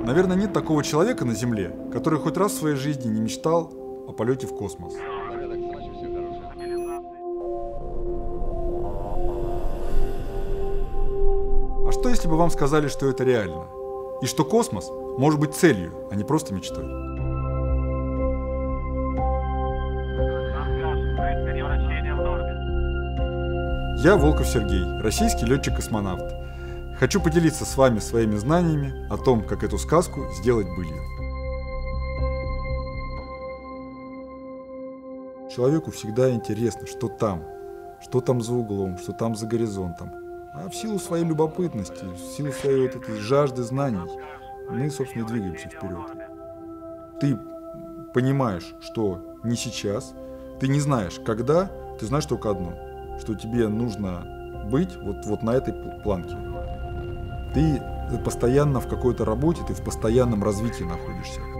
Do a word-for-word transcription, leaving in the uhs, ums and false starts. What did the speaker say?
Наверное, нет такого человека на Земле, который хоть раз в своей жизни не мечтал о полете в космос. А что если бы вам сказали, что это реально? И что космос может быть целью, а не просто мечтой? Я Волков Сергей, российский летчик-космонавт. Хочу поделиться с вами своими знаниями о том, как эту сказку сделать былью. Человеку всегда интересно, что там, что там за углом, что там за горизонтом. А в силу своей любопытности, в силу своей вот этой жажды знаний, мы, собственно, и двигаемся вперед. Ты понимаешь, что не сейчас, ты не знаешь, когда, ты знаешь только одно, что тебе нужно быть вот, вот на этой планке. Ты постоянно в какой-то работе, ты в постоянном развитии находишься.